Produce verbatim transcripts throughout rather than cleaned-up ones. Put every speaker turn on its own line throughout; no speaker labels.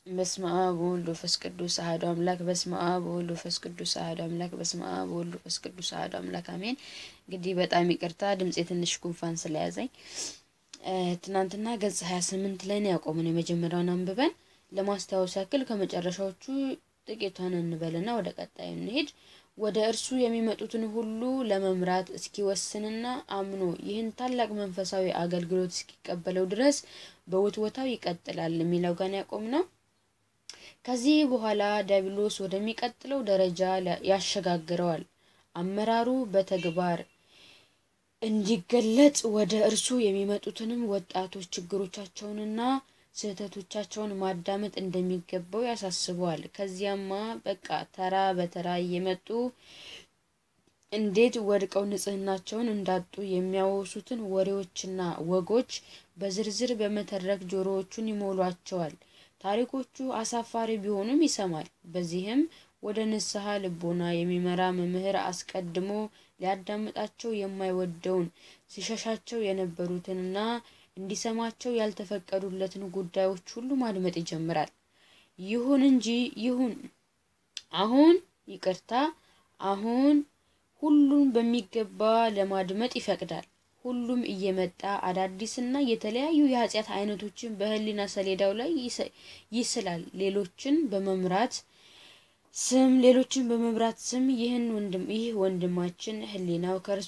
በስመ አብ ወወልድ ወመንፈስ ቅዱስ አሐዱ አምላክ በስመ አብ ወወልድ ወመንፈስ ቅዱስ አሐዱ አምላክ በስመ አብ ወወልድ ወመንፈስ ቅዱስ አሐዱ አምላክ አሜን። እንግዲህ በጣም ይቅርታ ድምጼ ትንሽ ጉንፋን ስለያዘኝ ትናንትና ገጽ ሃያ ስምንት ላይ ነው ያቆመን። የመጀመሪያውን አንብበን ለማስታወስ ያክል ከመጨረሻዎቹ ጥቂቷን እንበልና ወደ ቀጣዩ እንሄድ። ወደ እርሱ የሚመጡትን ሁሉ ለመምራት እስኪወስንና አምኖ ይህን ታላቅ መንፈሳዊ አገልግሎት እስኪቀበለው ድረስ በውትወታው ይቀጥላል የሚለው ጋር ያቆምነው። ከዚህ በኋላ ዲያብሎስ ወደሚቀጥለው ደረጃ ያሸጋግረዋል። አመራሩ በተግባር እንዲገለጽ ወደ እርሱ የሚመጡትንም ወጣቶች ችግሮቻቸውንና ስህተቶቻቸውን ማዳመጥ እንደሚገባው ያሳስበዋል። ከዚያማ በቃ ተራ በተራ እየመጡ እንዴት ወድቀው ንጽህናቸውን እንዳጡ የሚያወሱትን ወሬዎችና ወጎች በዝርዝር በመተረክ ጆሮዎቹን ይሞሏቸዋል። ታሪኮቹ አሳፋሪ ቢሆኑም ይሰማል። በዚህም ወደ ንስሐ ልቦና የሚመራ መምህር አስቀድሞ ሊያዳምጣቸው የማይወደውን ሲሸሻቸው የነበሩትንና እንዲሰማቸው ያልተፈቀዱለትን ጉዳዮች ሁሉ ማድመጥ ይጀምራል። ይሁን እንጂ ይሁን አሁን ይቅርታ አሁን ሁሉን በሚገባ ለማድመጥ ይፈቅዳል። ሁሉም እየመጣ አዳዲስና የተለያዩ የኃጢአት አይነቶችን በህሊና ሰሌዳው ላይ ይስላል። ሌሎችን በመምራት ስም ሌሎችን በመምራት ስም ይህን ወንድም ይህ ወንድማችን ህሊናው ከርሱ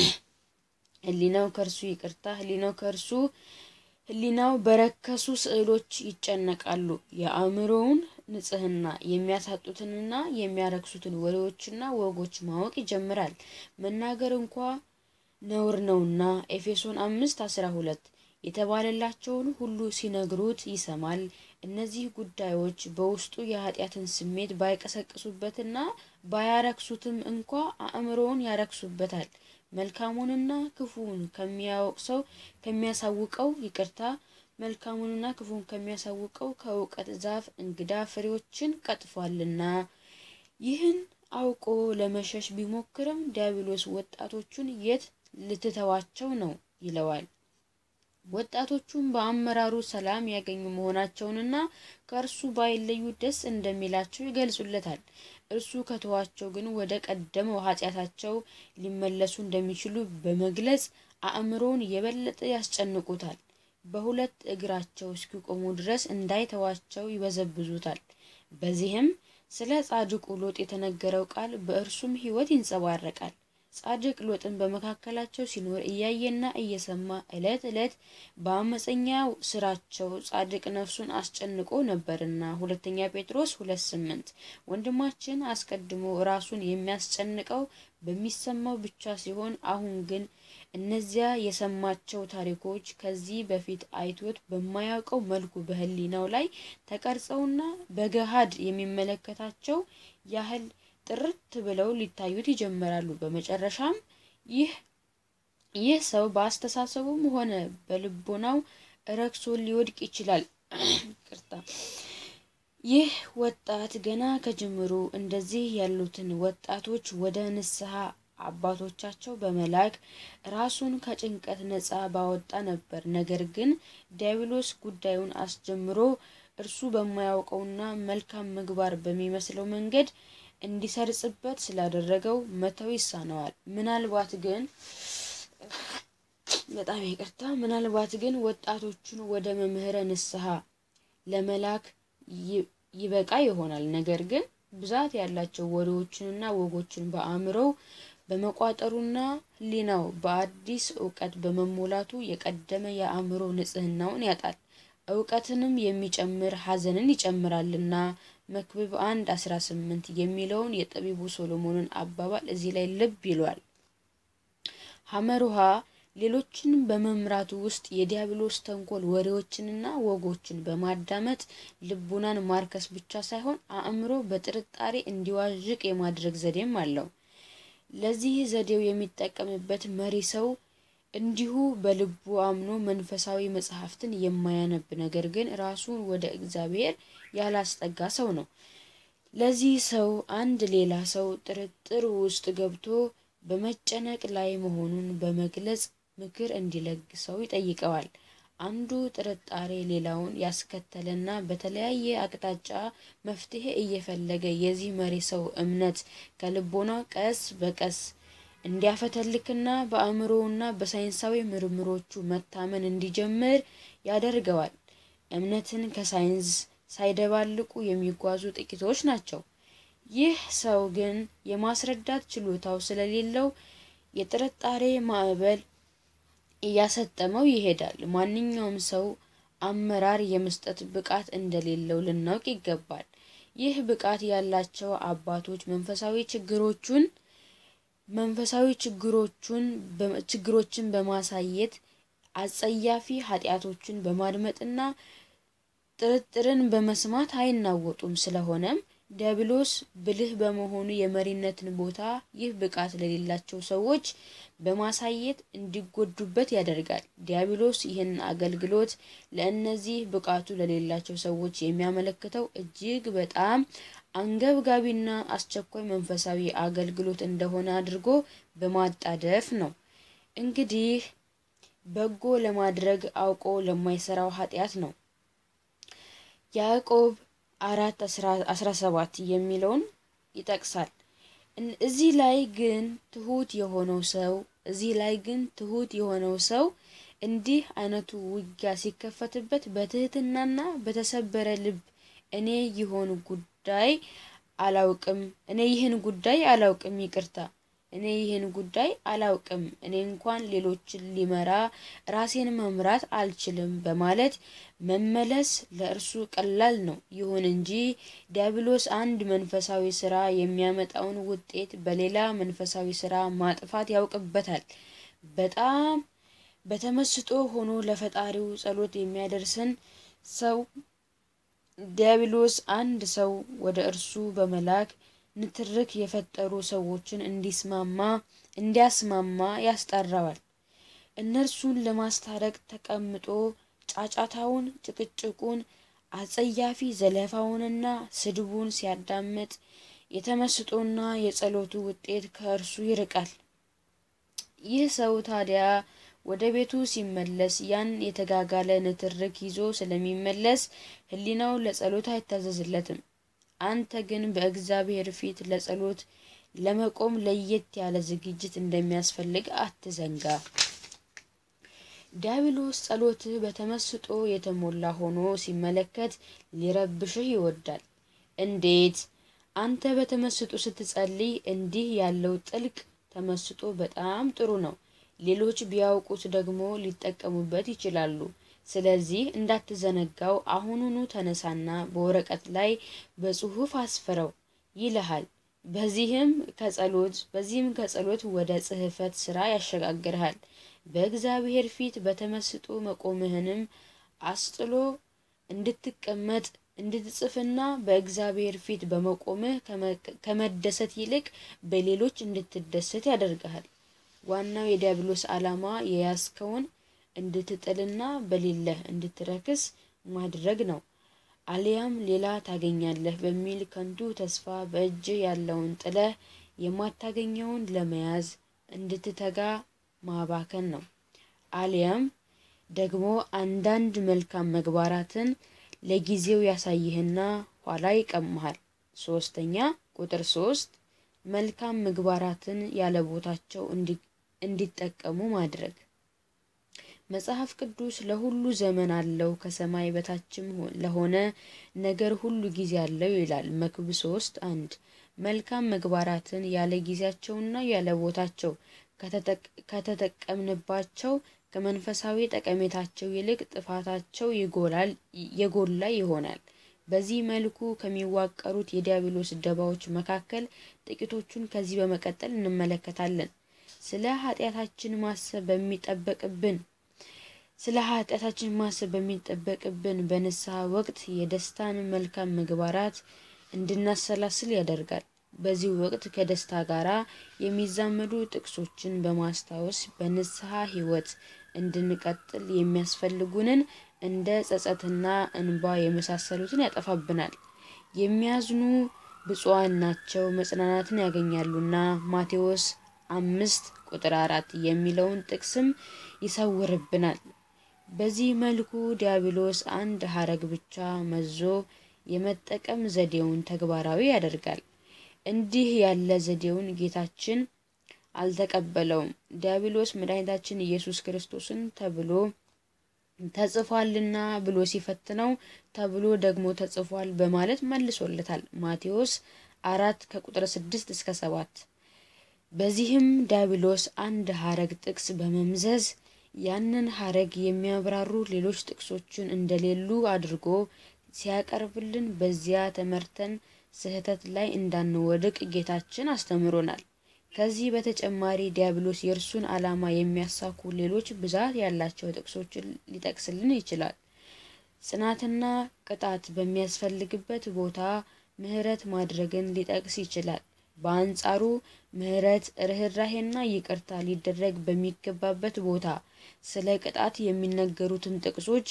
ህሊናው ከርሱ ይቅርታ ህሊናው ከርሱ ህሊናው በረከሱ ስዕሎች ይጨነቃሉ። የአእምሮውን ንጽህና የሚያሳጡትንና የሚያረክሱትን ወሬዎችና ወጎች ማወቅ ይጀምራል። መናገር እንኳን ነውር ነውና ኤፌሶን አምስት አስራ ሁለት የተባለላቸውን ሁሉ ሲነግሩት ይሰማል። እነዚህ ጉዳዮች በውስጡ የኃጢአትን ስሜት ባይቀሰቅሱበትና ባያረክሱትም እንኳን አእምሮውን ያረክሱበታል። መልካሙንና ክፉውን ከሚያወቅሰው ከሚያሳውቀው ይቅርታ መልካሙንና ክፉን ከሚያሳውቀው ከእውቀት ዛፍ እንግዳ ፍሬዎችን ቀጥፏልና። ይህን አውቆ ለመሸሽ ቢሞክርም ዲያብሎስ ወጣቶቹን የት ልትተዋቸው ነው ይለዋል። ወጣቶቹም በአመራሩ ሰላም ያገኙ መሆናቸውንና ከእርሱ ባይለዩ ደስ እንደሚላቸው ይገልጹለታል። እርሱ ከተዋቸው ግን ወደ ቀደመው ኃጢአታቸው ሊመለሱ እንደሚችሉ በመግለጽ አእምሮውን የበለጠ ያስጨንቁታል። በሁለት እግራቸው እስኪቆሙ ድረስ እንዳይተዋቸው ይበዘብዙታል። በዚህም ስለ ጻድቁ ሎጥ የተነገረው ቃል በእርሱም ሕይወት ይንጸባረቃል። ጻድቅ ሎጥን በመካከላቸው ሲኖር እያየና እየሰማ እለት እለት በአመፀኛው ስራቸው ጻድቅ ነፍሱን አስጨንቆ ነበርና ሁለተኛ ጴጥሮስ ሁለት ስምንት ወንድማችን አስቀድሞ ራሱን የሚያስጨንቀው በሚሰማው ብቻ ሲሆን አሁን ግን እነዚያ የሰማቸው ታሪኮች ከዚህ በፊት አይቶት በማያውቀው መልኩ በህሊናው ላይ ተቀርጸውና በገሃድ የሚመለከታቸው ያህል ጥርት ብለው ሊታዩት ይጀምራሉ። በመጨረሻም ይህ ይህ ሰው በአስተሳሰቡም ሆነ በልቦናው ረክሶ ሊወድቅ ይችላል። ይቅርታ ይህ ወጣት ገና ከጅምሩ እንደዚህ ያሉትን ወጣቶች ወደ ንስሐ አባቶቻቸው በመላክ ራሱን ከጭንቀት ነፃ ባወጣ ነበር። ነገር ግን ዲያብሎስ ጉዳዩን አስጀምሮ እርሱ በማያውቀውና መልካም ምግባር በሚመስለው መንገድ እንዲሰርጽበት ስላደረገው መተው ይሳነዋል። ምናልባት ግን በጣም ይቅርታ ምናልባት ግን ወጣቶቹን ወደ መምህረ ንስሐ ለመላክ ይበቃ ይሆናል። ነገር ግን ብዛት ያላቸው ወሬዎችንና ወጎችን በአእምሮው በመቋጠሩና ህሊናው በአዲስ ዕውቀት በመሞላቱ የቀደመ የአእምሮ ንጽህናውን ያጣል። ዕውቀትንም የሚጨምር ሐዘንን ይጨምራልና መክብብ አንድ አስራ ስምንት የሚለውን የጠቢቡ ሶሎሞንን አባባል እዚህ ላይ ልብ ይሏል። ሐመሩሃ ሌሎችን በመምራቱ ውስጥ የዲያብሎስ ተንኮል ወሬዎችንና ወጎችን በማዳመጥ ልቡናን ማርከስ ብቻ ሳይሆን አእምሮ በጥርጣሬ እንዲዋዥቅ የማድረግ ዘዴም አለው። ለዚህ ዘዴው የሚጠቀምበት መሪ ሰው እንዲሁ በልቡ አምኖ መንፈሳዊ መጽሐፍትን የማያነብ ነገር ግን ራሱን ወደ እግዚአብሔር ያላስጠጋ ሰው ነው። ለዚህ ሰው አንድ ሌላ ሰው ጥርጥር ውስጥ ገብቶ በመጨነቅ ላይ መሆኑን በመግለጽ ምክር እንዲለግሰው ይጠይቀዋል። አንዱ ጥርጣሬ ሌላውን ያስከተለና በተለያየ አቅጣጫ መፍትሄ እየፈለገ የዚህ መሪ ሰው እምነት ከልቦና ቀስ በቀስ እንዲያፈተልክና በአእምሮውና በሳይንሳዊ ምርምሮቹ መታመን እንዲጀምር ያደርገዋል። እምነትን ከሳይንስ ሳይደባልቁ የሚጓዙ ጥቂቶች ናቸው። ይህ ሰው ግን የማስረዳት ችሎታው ስለሌለው የጥርጣሬ ማዕበል እያሰጠመው ይሄዳል። ማንኛውም ሰው አመራር የመስጠት ብቃት እንደሌለው ልናውቅ ይገባል። ይህ ብቃት ያላቸው አባቶች መንፈሳዊ ችግሮቹን መንፈሳዊ ችግሮቹን ችግሮችን በማሳየት አጸያፊ ኃጢያቶችን በማድመጥና ጥርጥርን በመስማት አይናወጡም። ስለሆነም ዲያብሎስ ብልህ በመሆኑ የመሪነትን ቦታ ይህ ብቃት ለሌላቸው ሰዎች በማሳየት እንዲጎዱበት ያደርጋል። ዲያብሎስ ይህን አገልግሎት ለእነዚህ ብቃቱ ለሌላቸው ሰዎች የሚያመለክተው እጅግ በጣም አንገብጋቢና አስቸኳይ መንፈሳዊ አገልግሎት እንደሆነ አድርጎ በማጣደፍ ነው። እንግዲህ በጎ ለማድረግ አውቆ ለማይሰራው ኃጢያት ነው። ያዕቆብ አራት አስራ ሰባት የሚለውን ይጠቅሳል። እዚህ ላይ ግን ትሁት የሆነው ሰው እዚህ ላይ ግን ትሁት የሆነው ሰው እንዲህ አይነቱ ውጊያ ሲከፈትበት በትህትናና በተሰበረ ልብ እኔ ይሆን ጉዳይ አላውቅም እኔ ይህን ጉዳይ አላውቅም ይቅርታ እኔ ይህን ጉዳይ አላውቅም እኔ እንኳን ሌሎችን ሊመራ ራሴን መምራት አልችልም በማለት መመለስ ለእርሱ ቀላል ነው። ይሁን እንጂ ዲያብሎስ አንድ መንፈሳዊ ስራ የሚያመጣውን ውጤት በሌላ መንፈሳዊ ስራ ማጥፋት ያውቅበታል። በጣም በተመስጦ ሆኖ ለፈጣሪው ጸሎት የሚያደርስን ሰው ዲያብሎስ አንድ ሰው ወደ እርሱ በመላክ ንትርክ የፈጠሩ ሰዎችን እንዲስማማ እንዲያስማማ ያስጠራዋል። እነርሱን ለማስታረቅ ተቀምጦ ጫጫታውን፣ ጭቅጭቁን፣ አጸያፊ ዘለፋውንና ስድቡን ሲያዳምጥ የተመስጦና የጸሎቱ ውጤት ከእርሱ ይርቃል። ይህ ሰው ታዲያ ወደ ቤቱ ሲመለስ ያን የተጋጋለ ንትርክ ይዞ ስለሚመለስ ህሊናው ለጸሎት አይታዘዝለትም። አንተ ግን በእግዚአብሔር ፊት ለጸሎት ለመቆም ለየት ያለ ዝግጅት እንደሚያስፈልግ አትዘንጋ። ዲያብሎስ ጸሎትህ በተመስጦ የተሞላ ሆኖ ሲመለከት ሊረብሽህ ይወዳል። እንዴት? አንተ በተመስጦ ስትጸልይ እንዲህ ያለው ጥልቅ ተመስጦ በጣም ጥሩ ነው። ሌሎች ቢያውቁት ደግሞ ሊጠቀሙበት ይችላሉ። ስለዚህ እንዳትዘነጋው አሁኑኑ ተነሳና በወረቀት ላይ በጽሁፍ አስፈረው ይልሃል። በዚህም ከጸሎት በዚህም ከጸሎት ወደ ጽህፈት ስራ ያሸጋግርሃል። በእግዚአብሔር ፊት በተመስጦ መቆምህንም አስጥሎ እንድትቀመጥ እንድትጽፍና በእግዚአብሔር ፊት በመቆምህ ከመደሰት ይልቅ በሌሎች እንድትደሰት ያደርጋል። ዋናው የዲያብሎስ ዓላማ የያዝከውን እንድትጥልና በሌለህ እንድትረክስ ማድረግ ነው። አሊያም ሌላ ታገኛለህ በሚል ከንቱ ተስፋ በእጅ ያለውን ጥለህ የማታገኘውን ለመያዝ እንድትተጋ ማባከን ነው። አሊያም ደግሞ አንዳንድ መልካም መግባራትን ለጊዜው ያሳይህና ኋላ ይቀማሃል። ሶስተኛ ቁጥር ሶስት መልካም ምግባራትን ያለ ቦታቸው እንዲጠቀሙ ማድረግ። መጽሐፍ ቅዱስ ለሁሉ ዘመን አለው ከሰማይ በታችም ለሆነ ነገር ሁሉ ጊዜ አለው ይላል መክብብ ሶስት አንድ። መልካም ምግባራትን ያለ ጊዜያቸውና ያለ ቦታቸው ከተጠቀምንባቸው ከመንፈሳዊ ጠቀሜታቸው ይልቅ ጥፋታቸው ይጎላል የጎላ ይሆናል። በዚህ መልኩ ከሚዋቀሩት የዲያብሎስ ደባዎች መካከል ጥቂቶቹን ከዚህ በመቀጠል እንመለከታለን። ስለ ኃጢያታችን ማሰብ በሚጠበቅብን ስለ ኃጢያታችን ማሰብ በሚጠበቅብን በንስሐ ወቅት የደስታን መልካም ምግባራት እንድናሰላስል ያደርጋል። በዚህ ወቅት ከደስታ ጋራ የሚዛመዱ ጥቅሶችን በማስታወስ በንስሐ ህይወት እንድንቀጥል የሚያስፈልጉንን እንደ ጸጸትና እንባ የመሳሰሉትን ያጠፋብናል። የሚያዝኑ ብፁዓን ናቸው መጽናናትን ያገኛሉና ማቴዎስ አምስት ቁጥር አራት የሚለውን ጥቅስም ይሰውርብናል። በዚህ መልኩ ዲያብሎስ አንድ ሐረግ ብቻ መዞ የመጠቀም ዘዴውን ተግባራዊ ያደርጋል። እንዲህ ያለ ዘዴውን ጌታችን አልተቀበለውም። ዲያብሎስ መድኃኒታችን ኢየሱስ ክርስቶስን ተብሎ ተጽፏልና ብሎ ሲፈትነው ተብሎ ደግሞ ተጽፏል በማለት መልሶለታል። ማቴዎስ አራት ከቁጥር ስድስት እስከ ሰባት። በዚህም ዲያብሎስ አንድ ሐረግ ጥቅስ በመምዘዝ ያንን ሐረግ የሚያብራሩ ሌሎች ጥቅሶችን እንደሌሉ አድርጎ ሲያቀርብልን በዚያ ተመርተን ስህተት ላይ እንዳንወድቅ ጌታችን አስተምሮናል። ከዚህ በተጨማሪ ዲያብሎስ የእርሱን ዓላማ የሚያሳኩ ሌሎች ብዛት ያላቸው ጥቅሶችን ሊጠቅስልን ይችላል። ጽናትና ቅጣት በሚያስፈልግበት ቦታ ምህረት ማድረግን ሊጠቅስ ይችላል። በአንጻሩ ምህረት፣ ርህራሄና ይቅርታ ሊደረግ በሚገባበት ቦታ ስለ ቅጣት የሚነገሩትን ጥቅሶች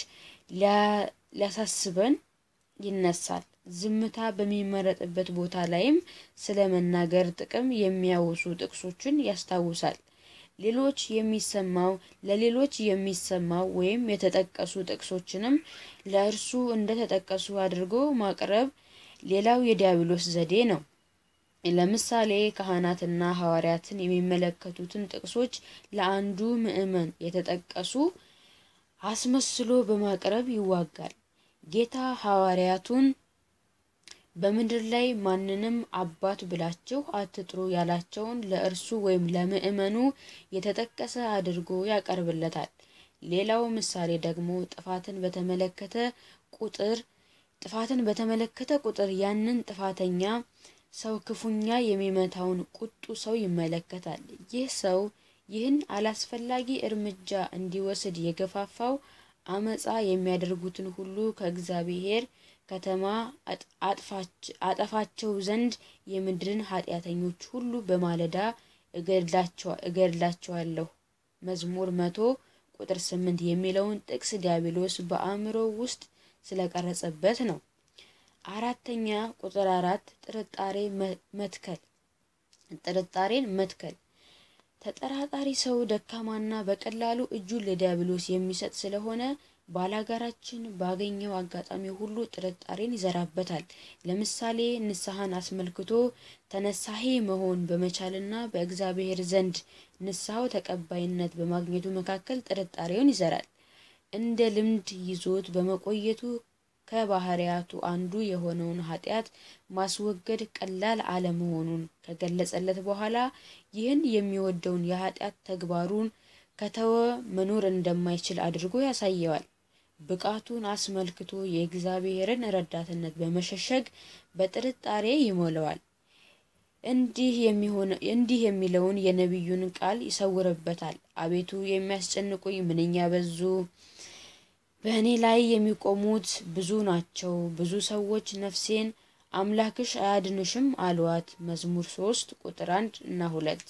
ሊያሳስበን ይነሳል። ዝምታ በሚመረጥበት ቦታ ላይም ስለ መናገር ጥቅም የሚያወሱ ጥቅሶችን ያስታውሳል። ሌሎች የሚሰማው ለሌሎች የሚሰማው ወይም የተጠቀሱ ጥቅሶችንም ለእርሱ እንደተጠቀሱ አድርጎ ማቅረብ ሌላው የዲያብሎስ ዘዴ ነው። ለምሳሌ ካህናትና ሐዋርያትን የሚመለከቱትን ጥቅሶች ለአንዱ ምእመን የተጠቀሱ አስመስሎ በማቅረብ ይዋጋል። ጌታ ሐዋርያቱን በምድር ላይ ማንንም አባት ብላችሁ አትጥሩ ያላቸውን ለእርሱ ወይም ለምእመኑ የተጠቀሰ አድርጎ ያቀርብለታል። ሌላው ምሳሌ ደግሞ ጥፋትን በተመለከተ ቁጥር ጥፋትን በተመለከተ ቁጥር ያንን ጥፋተኛ ሰው ክፉኛ የሚመታውን ቁጡ ሰው ይመለከታል። ይህ ሰው ይህን አላስፈላጊ እርምጃ እንዲወስድ የገፋፋው አመጻ የሚያደርጉትን ሁሉ ከእግዚአብሔር ከተማ አጠፋቸው ዘንድ የምድርን ኃጢአተኞች ሁሉ በማለዳ እገድላቸዋለሁ መዝሙር መቶ ቁጥር ስምንት የሚለውን ጥቅስ ዲያብሎስ በአእምሮ ውስጥ ስለቀረጸበት ነው። አራተኛ ቁጥር አራት ጥርጣሬ መትከል ጥርጣሬን መትከል ተጠራጣሪ ሰው ደካማና በቀላሉ እጁን ለዲያብሎስ የሚሰጥ ስለሆነ ባላጋራችን ባገኘው አጋጣሚ ሁሉ ጥርጣሬን ይዘራበታል። ለምሳሌ ንስሐን አስመልክቶ ተነሳሂ መሆን በመቻልና በእግዚአብሔር ዘንድ ንስሐው ተቀባይነት በማግኘቱ መካከል ጥርጣሬውን ይዘራል። እንደ ልምድ ይዞት በመቆየቱ ከባህሪያቱ አንዱ የሆነውን ኃጢአት ማስወገድ ቀላል አለመሆኑን ከገለጸለት በኋላ ይህን የሚወደውን የኃጢአት ተግባሩን ከተወ መኖር እንደማይችል አድርጎ ያሳየዋል። ብቃቱን አስመልክቶ የእግዚአብሔርን ረዳትነት በመሸሸግ በጥርጣሬ ይሞላዋል። እንዲህ የሚሆን እንዲህ የሚለውን የነቢዩን ቃል ይሰውርበታል። አቤቱ የሚያስጨንቁኝ ምንኛ በዙ፣ በእኔ ላይ የሚቆሙት ብዙ ናቸው። ብዙ ሰዎች ነፍሴን አምላክሽ አያድንሽም አሏት። መዝሙር ሶስት ቁጥር አንድ እና ሁለት።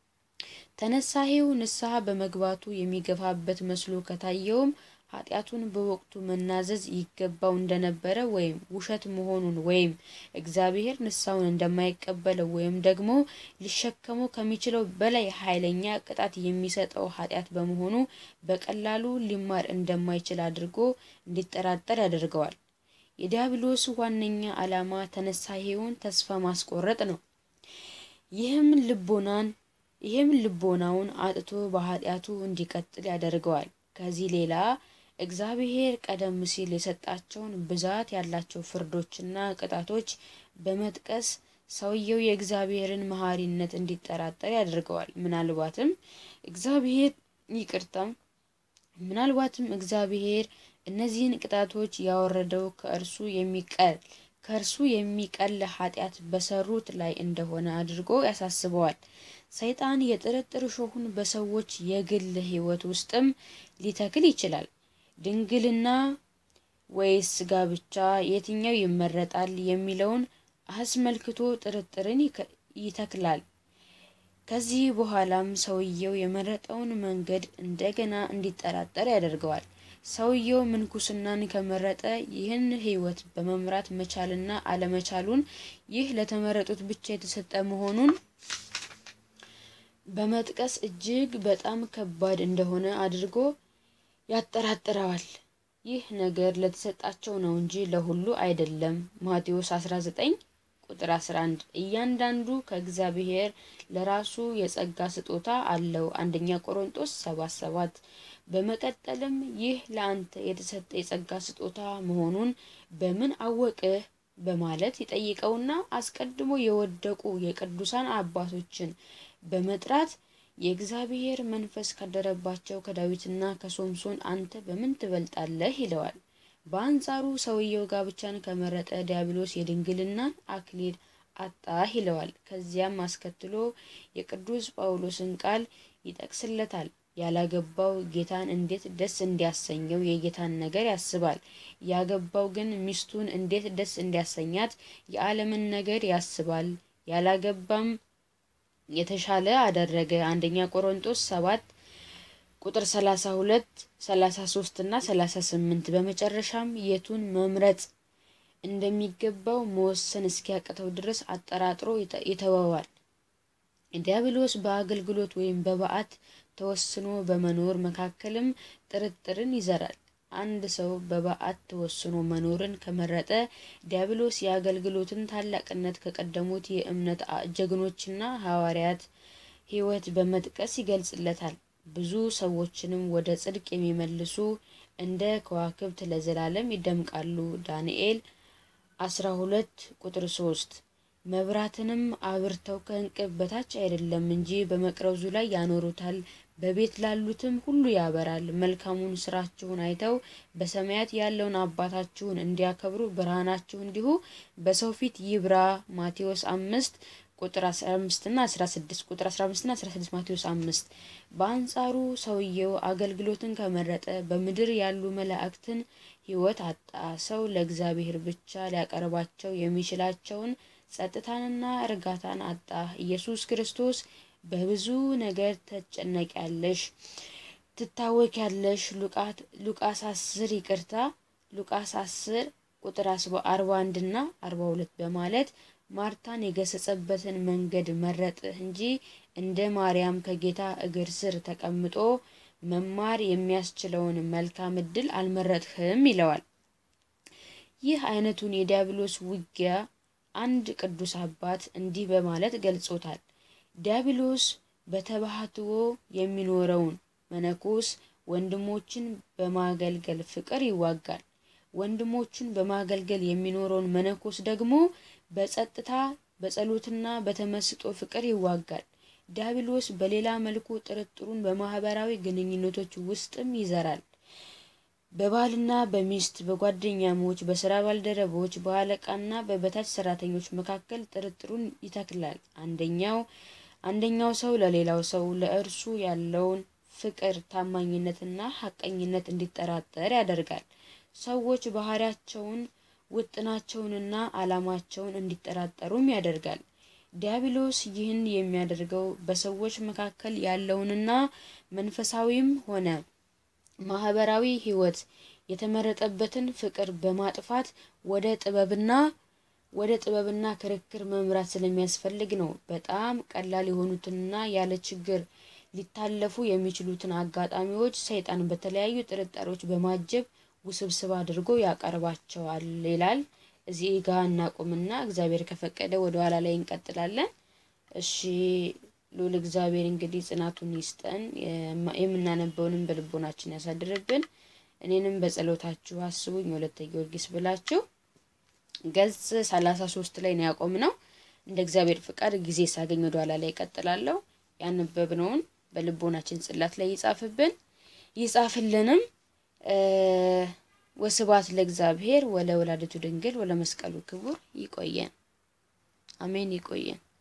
ተነሳሂው ንስሐ በመግባቱ የሚገፋበት መስሎ ከታየውም ኃጢአቱን በወቅቱ መናዘዝ ይገባው እንደነበረ ወይም ውሸት መሆኑን ወይም እግዚአብሔር ንስሐውን እንደማይቀበለው ወይም ደግሞ ሊሸከመው ከሚችለው በላይ ኃይለኛ ቅጣት የሚሰጠው ኃጢአት በመሆኑ በቀላሉ ሊማር እንደማይችል አድርጎ እንዲጠራጠር ያደርገዋል። የዲያብሎስ ዋነኛ ዓላማ ተነሳሂውን ተስፋ ማስቆረጥ ነው። ይህም ልቦናን ይህም ልቦናውን አጥቶ በኃጢአቱ እንዲቀጥል ያደርገዋል። ከዚህ ሌላ እግዚአብሔር ቀደም ሲል የሰጣቸውን ብዛት ያላቸው ፍርዶችና ቅጣቶች በመጥቀስ ሰውየው የእግዚአብሔርን መሐሪነት እንዲጠራጠር ያደርገዋል። ምናልባትም እግዚአብሔር ይቅርታም ምናልባትም እግዚአብሔር እነዚህን ቅጣቶች ያወረደው ከእርሱ የሚቀል ከእርሱ የሚቀል ኃጢአት በሰሩት ላይ እንደሆነ አድርጎ ያሳስበዋል። ሰይጣን የጥርጥር ሾሁን በሰዎች የግል ሕይወት ውስጥም ሊተክል ይችላል። ድንግልና ወይስ ጋብቻ የትኛው ይመረጣል የሚለውን አስመልክቶ ጥርጥርን ይተክላል። ከዚህ በኋላም ሰውየው የመረጠውን መንገድ እንደገና እንዲጠራጠር ያደርገዋል። ሰውየው ምንኩስናን ከመረጠ ይህን ሕይወት በመምራት መቻልና አለመቻሉን ይህ ለተመረጡት ብቻ የተሰጠ መሆኑን በመጥቀስ እጅግ በጣም ከባድ እንደሆነ አድርጎ ያጠራጥረዋል። ይህ ነገር ለተሰጣቸው ነው እንጂ ለሁሉ አይደለም። ማቴዎስ አስራ ዘጠኝ ቁጥር አስራ አንድ እያንዳንዱ ከእግዚአብሔር ለራሱ የጸጋ ስጦታ አለው። አንደኛ ቆሮንቶስ ሰባት ሰባት በመቀጠልም ይህ ለአንተ የተሰጠ የጸጋ ስጦታ መሆኑን በምን አወቅህ በማለት ይጠይቀውና አስቀድሞ የወደቁ የቅዱሳን አባቶችን በመጥራት የእግዚአብሔር መንፈስ ካደረባቸው ከዳዊትና ከሶምሶን አንተ በምን ትበልጣለህ ይለዋል። በአንጻሩ ሰውየው ጋብቻን ከመረጠ ዲያብሎስ የድንግልናን አክሊል አጣህ ይለዋል። ከዚያም አስከትሎ የቅዱስ ጳውሎስን ቃል ይጠቅስለታል። ያላገባው ጌታን እንዴት ደስ እንዲያሰኘው የጌታን ነገር ያስባል። ያገባው ግን ሚስቱን እንዴት ደስ እንዲያሰኛት የዓለምን ነገር ያስባል። ያላገባም የተሻለ አደረገ። አንደኛ ቆሮንቶስ ሰባት ቁጥር ሰላሳ ሁለት ሰላሳ ሶስት እና ሰላሳ ስምንት በመጨረሻም የቱን መምረጥ እንደሚገባው መወሰን እስኪያቅተው ድረስ አጠራጥሮ ይተወዋል። ዲያብሎስ በአገልግሎት ወይም በበዓት ተወስኖ በመኖር መካከልም ጥርጥርን ይዘራል። አንድ ሰው በበዓት ተወስኖ መኖርን ከመረጠ ዲያብሎስ የአገልግሎትን ታላቅነት ከቀደሙት የእምነት ጀግኖችና ሐዋርያት ሕይወት በመጥቀስ ይገልጽለታል። ብዙ ሰዎችንም ወደ ጽድቅ የሚመልሱ እንደ ከዋክብት ለዘላለም ይደምቃሉ። ዳንኤል አስራ ሁለት ቁጥር ሶስት መብራትንም አብርተው ከእንቅብ በታች አይደለም እንጂ በመቅረዙ ላይ ያኖሩታል፣ በቤት ላሉትም ሁሉ ያበራል። መልካሙን ስራችሁን አይተው በሰማያት ያለውን አባታችሁን እንዲያከብሩ ብርሃናችሁ እንዲሁ በሰው ፊት ይብራ። ማቴዎስ አምስት ቁጥር አስራ አምስት እና አስራ ስድስት ቁጥር አስራ አምስት እና አስራ ስድስት ማቴዎስ አምስት በአንጻሩ ሰውየው አገልግሎትን ከመረጠ በምድር ያሉ መላእክትን ሕይወት አጣ። ሰው ለእግዚአብሔር ብቻ ሊያቀርባቸው የሚችላቸውን ጸጥታንና እርጋታን አጣ። ኢየሱስ ክርስቶስ በብዙ ነገር ተጨነቂያለሽ፣ ትታወቂያለሽ ሉቃስ አስር ይቅርታ ሉቃስ አስር ቁጥር አርባ አንድ እና አርባ ሁለት በማለት ማርታን የገሰጸበትን መንገድ መረጥህ እንጂ እንደ ማርያም ከጌታ እግር ስር ተቀምጦ መማር የሚያስችለውን መልካም ዕድል አልመረጥህም ይለዋል። ይህ አይነቱን የዲያብሎስ ውጊያ አንድ ቅዱስ አባት እንዲህ በማለት ገልጾታል። ዲያብሎስ በተባህትዎ የሚኖረውን መነኮስ ወንድሞችን በማገልገል ፍቅር ይዋጋል። ወንድሞችን በማገልገል የሚኖረውን መነኮስ ደግሞ በጸጥታ በጸሎትና በተመስጦ ፍቅር ይዋጋል። ዲያብሎስ በሌላ መልኩ ጥርጥሩን በማህበራዊ ግንኙነቶች ውስጥም ይዘራል። በባልና በሚስት፣ በጓደኛሞች፣ በስራ ባልደረቦች፣ በአለቃና በበታች ሰራተኞች መካከል ጥርጥሩን ይተክላል። አንደኛው አንደኛው ሰው ለሌላው ሰው ለእርሱ ያለውን ፍቅር፣ ታማኝነትና ሐቀኝነት እንዲጠራጠር ያደርጋል። ሰዎች ባህሪያቸውን፣ ውጥናቸውንና ዓላማቸውን እንዲጠራጠሩም ያደርጋል። ዲያብሎስ ይህን የሚያደርገው በሰዎች መካከል ያለውንና መንፈሳዊም ሆነ ማህበራዊ ህይወት የተመረጠበትን ፍቅር በማጥፋት ወደ ጥበብና ወደ ጥበብና ክርክር መምራት ስለሚያስፈልግ ነው። በጣም ቀላል የሆኑትንና ያለ ችግር ሊታለፉ የሚችሉትን አጋጣሚዎች ሰይጣን በተለያዩ ጥርጣሬዎች በማጀብ ውስብስብ አድርጎ ያቀርባቸዋል ይላል። እዚህ ጋር እናቆምና እግዚአብሔር ከፈቀደ ወደ ኋላ ላይ እንቀጥላለን። እሺ ሉል እግዚአብሔር እንግዲህ ጽናቱን ይስጠን፣ የምናነበውንም በልቦናችን ያሳድርብን። እኔንም በጸሎታችሁ አስቡኝ ወለተ ጊዮርጊስ ብላችሁ ገጽ ሰላሳ ሶስት ላይ ነው ያቆምነው። እንደ እግዚአብሔር ፍቃድ ጊዜ ሳገኝ ወደ ኋላ ላይ እቀጥላለሁ። ያነበብነውን በልቦናችን ጽላት ላይ ይጻፍብን ይጻፍልንም። ወስብሐት ለእግዚአብሔር ወለወላዲቱ ድንግል ወለመስቀሉ ክቡር። ይቆየን። አሜን። ይቆየን።